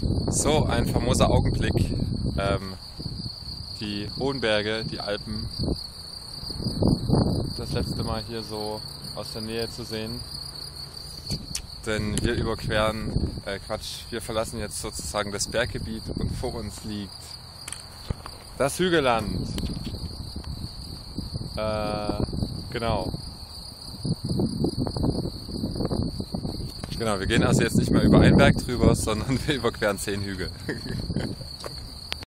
So, ein famoser Augenblick. Die hohen Berge, die Alpen, das letzte Mal hier so aus der Nähe zu sehen. Denn wir wir verlassen jetzt sozusagen das Berggebiet und vor uns liegt das Hügelland. Genau. Genau, wir gehen also jetzt nicht mehr über einen Berg drüber, sondern wir überqueren 10 Hügel.